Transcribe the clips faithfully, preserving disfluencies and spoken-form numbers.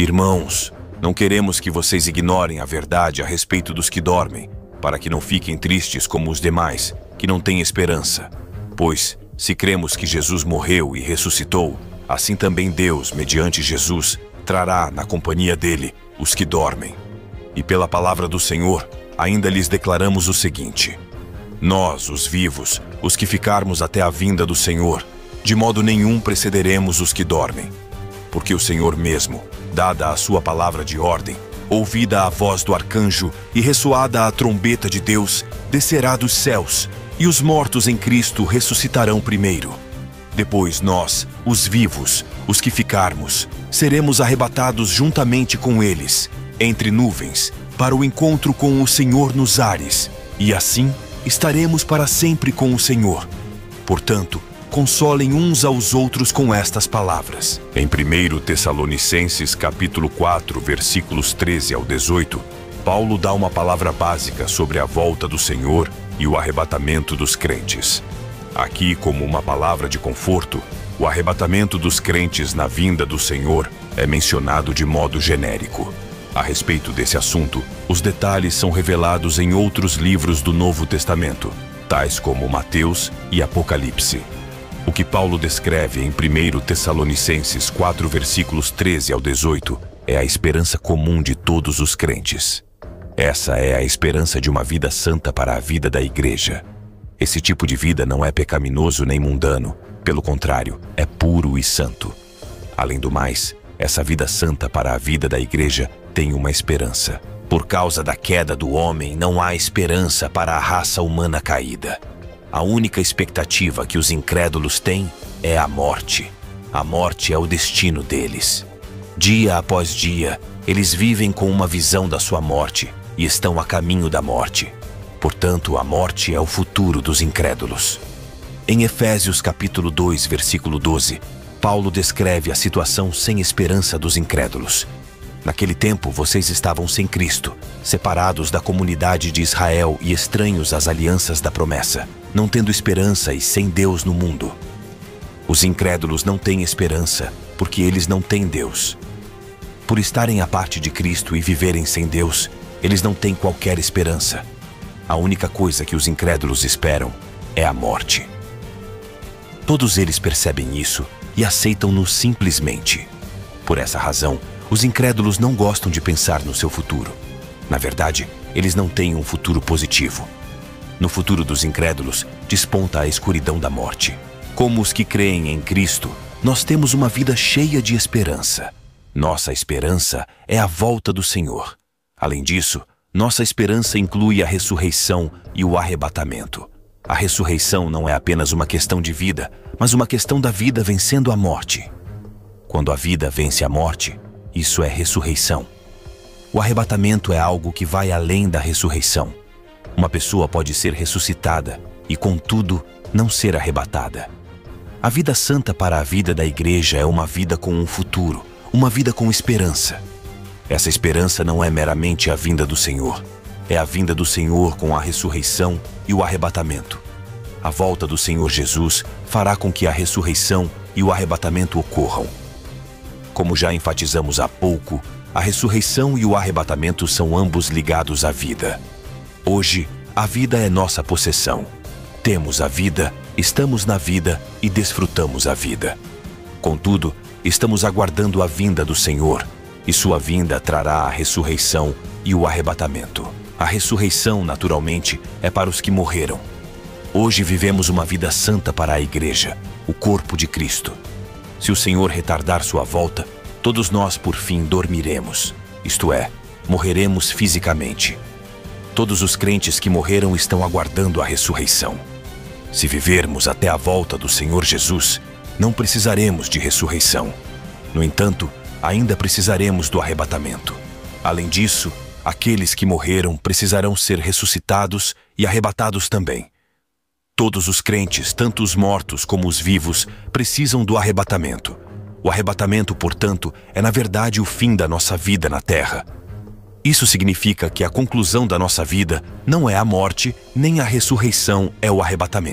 Irmãos, não queremos que vocês ignorem a verdade a respeito dos que dormem, para que não fiquem tristes como os demais, que não têm esperança. Pois, se cremos que Jesus morreu e ressuscitou, assim também Deus, mediante Jesus, trará na companhia dele os que dormem. E pela palavra do Senhor, ainda lhes declaramos o seguinte: nós, os vivos, os que ficarmos até a vinda do Senhor, de modo nenhum precederemos os que dormem. Porque o Senhor mesmo, dada a sua palavra de ordem, ouvida a voz do arcanjo e ressoada a trombeta de Deus, descerá dos céus, e os mortos em Cristo ressuscitarão primeiro. Depois nós, os vivos, os que ficarmos, seremos arrebatados juntamente com eles, entre nuvens, para o encontro com o Senhor nos ares, e assim estaremos para sempre com o Senhor. Portanto, consolem uns aos outros com estas palavras. Em primeiro Tessalonicenses capítulo quatro, versículos treze ao dezoito, Paulo dá uma palavra básica sobre a volta do Senhor e o arrebatamento dos crentes. Aqui, como uma palavra de conforto, o arrebatamento dos crentes na vinda do Senhor é mencionado de modo genérico. A respeito desse assunto, os detalhes são revelados em outros livros do Novo Testamento, tais como Mateus e Apocalipse. O que Paulo descreve em primeiro Tessalonicenses quatro, versículos treze ao dezoito, é a esperança comum de todos os crentes. Essa é a esperança de uma vida santa para a vida da igreja. Esse tipo de vida não é pecaminoso nem mundano, pelo contrário, é puro e santo. Além do mais, essa vida santa para a vida da igreja tem uma esperança. Por causa da queda do homem, não há esperança para a raça humana caída. A única expectativa que os incrédulos têm é a morte. A morte é o destino deles. Dia após dia, eles vivem com uma visão da sua morte e estão a caminho da morte. Portanto, a morte é o futuro dos incrédulos. Em Efésios capítulo dois, versículo doze, Paulo descreve a situação sem esperança dos incrédulos. Naquele tempo, vocês estavam sem Cristo, separados da comunidade de Israel e estranhos às alianças da promessa, não tendo esperança e sem Deus no mundo. Os incrédulos não têm esperança, porque eles não têm Deus. Por estarem à parte de Cristo e viverem sem Deus, eles não têm qualquer esperança. A única coisa que os incrédulos esperam é a morte. Todos eles percebem isso e aceitam-no simplesmente. Por essa razão, os incrédulos não gostam de pensar no seu futuro. Na verdade, eles não têm um futuro positivo. No futuro dos incrédulos, desponta a escuridão da morte. Como os que creem em Cristo, nós temos uma vida cheia de esperança. Nossa esperança é a volta do Senhor. Além disso, nossa esperança inclui a ressurreição e o arrebatamento. A ressurreição não é apenas uma questão de vida, mas uma questão da vida vencendo a morte. Quando a vida vence a morte, isso é ressurreição. O arrebatamento é algo que vai além da ressurreição. Uma pessoa pode ser ressuscitada e, contudo, não ser arrebatada. A vida santa para a vida da igreja é uma vida com um futuro, uma vida com esperança. Essa esperança não é meramente a vinda do Senhor. É a vinda do Senhor com a ressurreição e o arrebatamento. A volta do Senhor Jesus fará com que a ressurreição e o arrebatamento ocorram. Como já enfatizamos há pouco, a ressurreição e o arrebatamento são ambos ligados à vida. Hoje, a vida é nossa possessão. Temos a vida, estamos na vida e desfrutamos a vida. Contudo, estamos aguardando a vinda do Senhor, e sua vinda trará a ressurreição e o arrebatamento. A ressurreição, naturalmente, é para os que morreram. Hoje vivemos uma vida santa para a igreja, o corpo de Cristo. Se o Senhor retardar sua volta, todos nós por fim dormiremos, isto é, morreremos fisicamente. Todos os crentes que morreram estão aguardando a ressurreição. Se vivermos até a volta do Senhor Jesus, não precisaremos de ressurreição. No entanto, ainda precisaremos do arrebatamento. Além disso, aqueles que morreram precisarão ser ressuscitados e arrebatados também. Todos os crentes, tanto os mortos como os vivos, precisam do arrebatamento. O arrebatamento, portanto, é na verdade o fim da nossa vida na terra. Isso significa que a conclusão da nossa vida não é a morte, nem a ressurreição é o arrebatamento.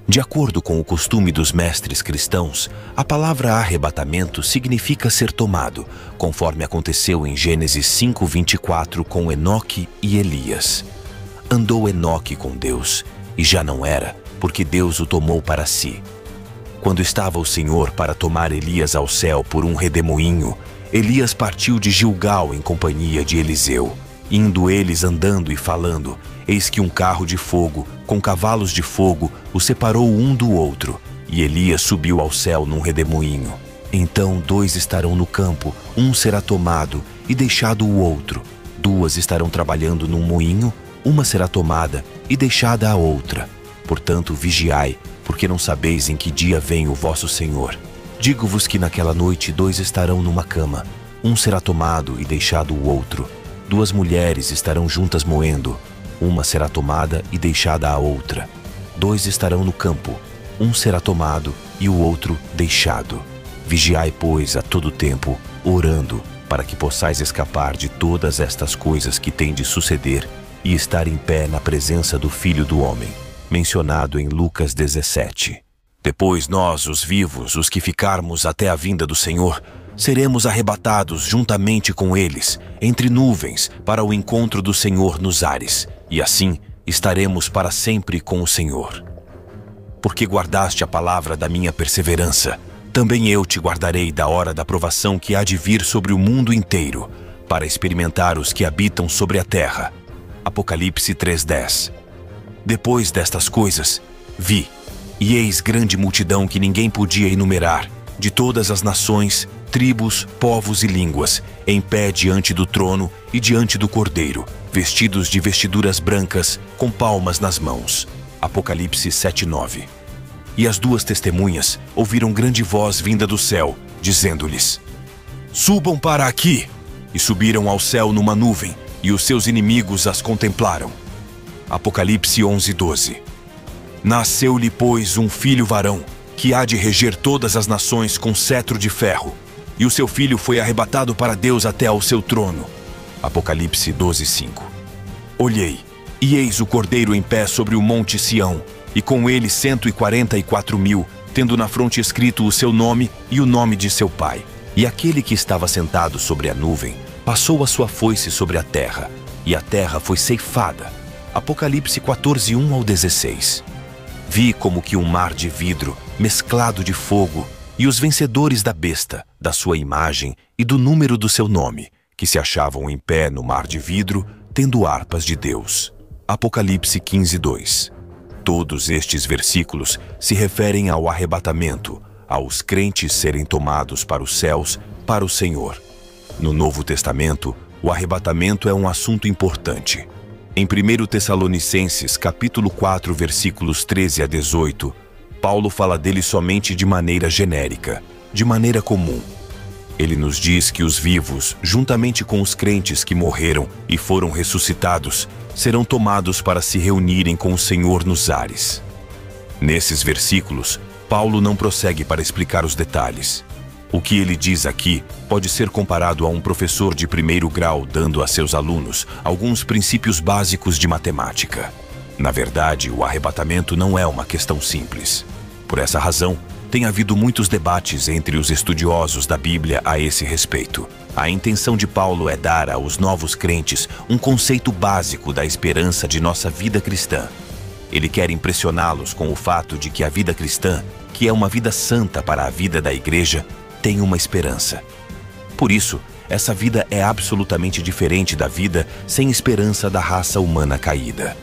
De acordo com o costume dos mestres cristãos, a palavra arrebatamento significa ser tomado, conforme aconteceu em Gênesis cinco, vinte e quatro com Enoque e Elias. Andou Enoque com Deus, e já não era, porque Deus o tomou para si. Quando estava o Senhor para tomar Elias ao céu por um redemoinho, Elias partiu de Gilgal em companhia de Eliseu. Indo eles andando e falando, eis que um carro de fogo, com cavalos de fogo, o separou um do outro, e Elias subiu ao céu num redemoinho. Então dois estarão no campo, um será tomado e deixado o outro. Duas estarão trabalhando num moinho, uma será tomada e deixada a outra. Portanto, vigiai, porque não sabeis em que dia vem o vosso Senhor. Digo-vos que naquela noite dois estarão numa cama, um será tomado e deixado o outro. Duas mulheres estarão juntas moendo, uma será tomada e deixada a outra. Dois estarão no campo, um será tomado e o outro deixado. Vigiai, pois, a todo tempo, orando, para que possais escapar de todas estas coisas que têm de suceder e estar em pé na presença do Filho do Homem, mencionado em Lucas dezessete. Depois nós, os vivos, os que ficarmos até a vinda do Senhor, seremos arrebatados juntamente com eles, entre nuvens, para o encontro do Senhor nos ares, e assim estaremos para sempre com o Senhor. Porque guardaste a palavra da minha perseverança, também eu te guardarei da hora da provação que há de vir sobre o mundo inteiro, para experimentar os que habitam sobre a terra. Apocalipse três, dez. Depois destas coisas, vi, e eis grande multidão que ninguém podia enumerar, de todas as nações, tribos, povos e línguas, em pé diante do trono e diante do Cordeiro, vestidos de vestiduras brancas, com palmas nas mãos. Apocalipse sete, nove. E as duas testemunhas ouviram grande voz vinda do céu, dizendo-lhes: subam para aqui! E subiram ao céu numa nuvem, e os seus inimigos as contemplaram. Apocalipse onze, doze. Nasceu-lhe, pois, um filho varão, que há de reger todas as nações com cetro de ferro, e o seu filho foi arrebatado para Deus até ao seu trono. Apocalipse doze, cinco. Olhei, e eis o Cordeiro em pé sobre o monte Sião, e com ele cento e quarenta e quatro mil, tendo na fronte escrito o seu nome e o nome de seu pai. E aquele que estava sentado sobre a nuvem passou a sua foice sobre a terra, e a terra foi ceifada. Apocalipse quatorze, um ao dezesseis. Vi como que um mar de vidro, mesclado de fogo, e os vencedores da besta, da sua imagem e do número do seu nome, que se achavam em pé no mar de vidro, tendo harpas de Deus. Apocalipse quinze, dois. Todos estes versículos se referem ao arrebatamento, aos crentes serem tomados para os céus, para o Senhor. No Novo Testamento, o arrebatamento é um assunto importante. Em primeiro Tessalonicenses, capítulo quatro, versículos treze a dezoito, Paulo fala dele somente de maneira genérica, de maneira comum. Ele nos diz que os vivos, juntamente com os crentes que morreram e foram ressuscitados, serão tomados para se reunirem com o Senhor nos ares. Nesses versículos, Paulo não prossegue para explicar os detalhes. O que ele diz aqui pode ser comparado a um professor de primeiro grau dando a seus alunos alguns princípios básicos de matemática. Na verdade, o arrebatamento não é uma questão simples. Por essa razão, tem havido muitos debates entre os estudiosos da Bíblia a esse respeito. A intenção de Paulo é dar aos novos crentes um conceito básico da esperança de nossa vida cristã. Ele quer impressioná-los com o fato de que a vida cristã, que é uma vida santa para a vida da igreja, tem uma esperança. Por isso, essa vida é absolutamente diferente da vida sem esperança da raça humana caída.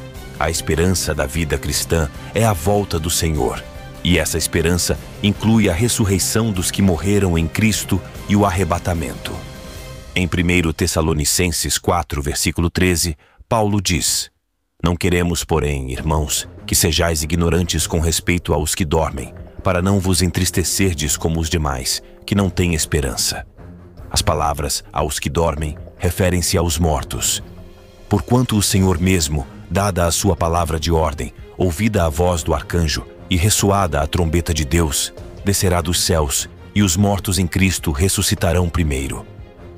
A esperança da vida cristã é a volta do Senhor, e essa esperança inclui a ressurreição dos que morreram em Cristo e o arrebatamento. Em primeiro Tessalonicenses quatro, versículo treze, Paulo diz: não queremos, porém, irmãos, que sejais ignorantes com respeito aos que dormem, para não vos entristecerdes como os demais, que não têm esperança. As palavras aos que dormem referem-se aos mortos. Porquanto o Senhor mesmo, dada a sua palavra de ordem, ouvida a voz do arcanjo e ressoada a trombeta de Deus, descerá dos céus, e os mortos em Cristo ressuscitarão primeiro.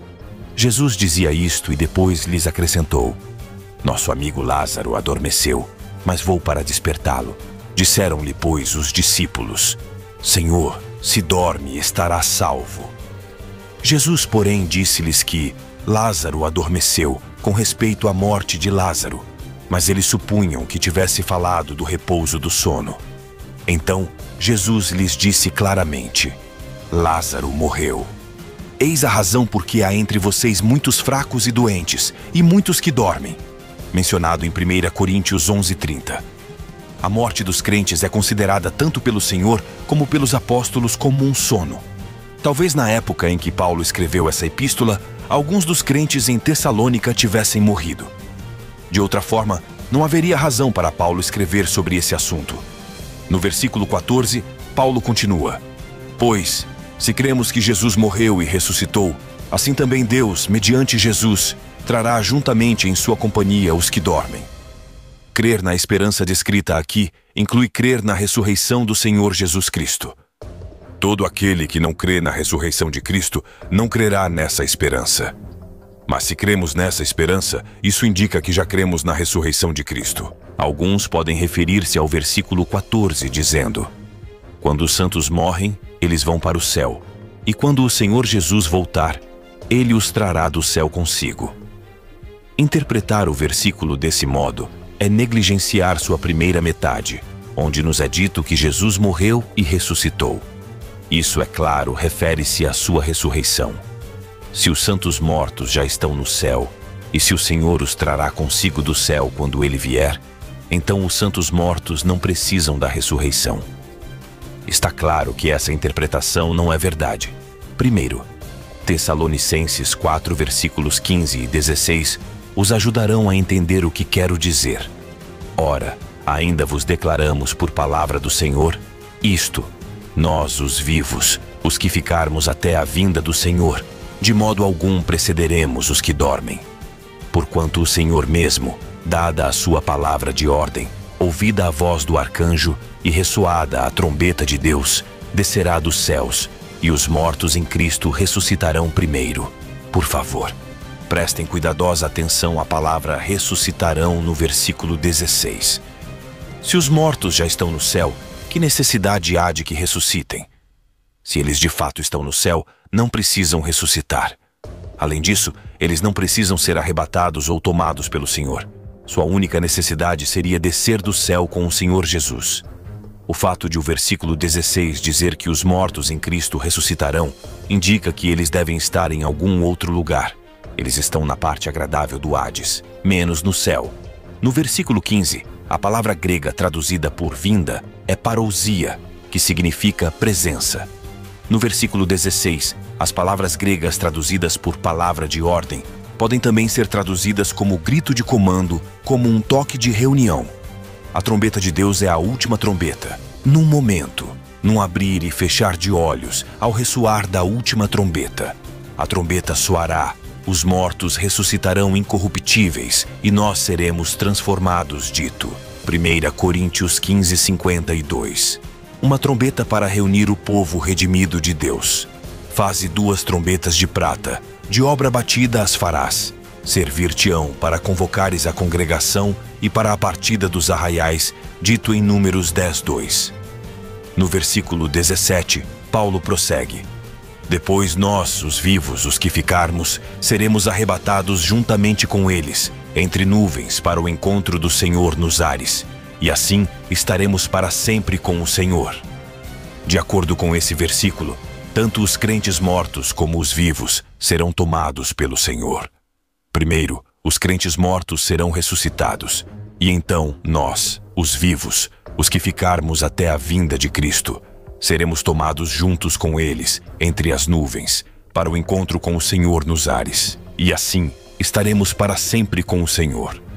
Jesus dizia isto e depois lhes acrescentou: nosso amigo Lázaro adormeceu, mas vou para despertá-lo. Disseram-lhe, pois, os discípulos: Senhor, se dorme, estará salvo. Jesus, porém, disse-lhes que Lázaro adormeceu com respeito à morte de Lázaro, mas eles supunham que tivesse falado do repouso do sono. Então, Jesus lhes disse claramente: Lázaro morreu. Eis a razão por que há entre vocês muitos fracos e doentes, e muitos que dormem. Mencionado em primeira Coríntios onze, trinta. A morte dos crentes é considerada tanto pelo Senhor como pelos apóstolos como um sono. Talvez na época em que Paulo escreveu essa epístola, alguns dos crentes em Tessalônica tivessem morrido. De outra forma, não haveria razão para Paulo escrever sobre esse assunto. No versículo quatorze, Paulo continua: Pois, se cremos que Jesus morreu e ressuscitou, assim também Deus, mediante Jesus, trará juntamente em sua companhia os que dormem. Crer na esperança descrita aqui inclui crer na ressurreição do Senhor Jesus Cristo. Todo aquele que não crê na ressurreição de Cristo não crerá nessa esperança. Mas se cremos nessa esperança, isso indica que já cremos na ressurreição de Cristo. Alguns podem referir-se ao versículo quatorze, dizendo: Quando os santos morrem, eles vão para o céu, e quando o Senhor Jesus voltar, ele os trará do céu consigo. Interpretar o versículo desse modo é negligenciar sua primeira metade, onde nos é dito que Jesus morreu e ressuscitou. Isso, é claro, refere-se à sua ressurreição. Se os santos mortos já estão no céu, e se o Senhor os trará consigo do céu quando ele vier, então os santos mortos não precisam da ressurreição. Está claro que essa interpretação não é verdade. Primeiro, Tessalonicenses quatro, versículos quinze e dezesseis, os ajudarão a entender o que quero dizer. Ora, ainda vos declaramos por palavra do Senhor isto: nós, os vivos, os que ficarmos até a vinda do Senhor, de modo algum precederemos os que dormem. Porquanto o Senhor mesmo, dada a sua palavra de ordem, ouvida a voz do arcanjo e ressoada a trombeta de Deus, descerá dos céus, e os mortos em Cristo ressuscitarão primeiro. Por favor, prestem cuidadosa atenção à palavra ressuscitarão no versículo dezesseis. Se os mortos já estão no céu, que necessidade há de que ressuscitem? Se eles de fato estão no céu, não precisam ressuscitar. Além disso, eles não precisam ser arrebatados ou tomados pelo Senhor. Sua única necessidade seria descer do céu com o Senhor Jesus. O fato de o versículo dezesseis dizer que os mortos em Cristo ressuscitarão indica que eles devem estar em algum outro lugar. Eles estão na parte agradável do Hades, menos no céu. No versículo quinze, a palavra grega traduzida por vinda é parousia, que significa presença. No versículo dezesseis, as palavras gregas traduzidas por palavra de ordem podem também ser traduzidas como grito de comando, como um toque de reunião. A trombeta de Deus é a última trombeta. Num momento, num abrir e fechar de olhos, ao ressoar da última trombeta, a trombeta soará, os mortos ressuscitarão incorruptíveis e nós seremos transformados, dito. primeira Coríntios quinze, cinquenta e dois. Uma trombeta para reunir o povo redimido de Deus. Faze duas trombetas de prata, de obra batida as farás. Servir-te-ão para convocares a congregação e para a partida dos arraiais, dito em Números dez, dois. No versículo dezessete, Paulo prossegue: Depois nós, os vivos, os que ficarmos, seremos arrebatados juntamente com eles, entre nuvens, para o encontro do Senhor nos ares, e assim estaremos para sempre com o Senhor. De acordo com esse versículo, tanto os crentes mortos como os vivos serão tomados pelo Senhor. Primeiro, os crentes mortos serão ressuscitados, e então nós, os vivos, os que ficarmos até a vinda de Cristo, seremos tomados juntos com eles, entre as nuvens, para o encontro com o Senhor nos ares, e assim estaremos para sempre com o Senhor.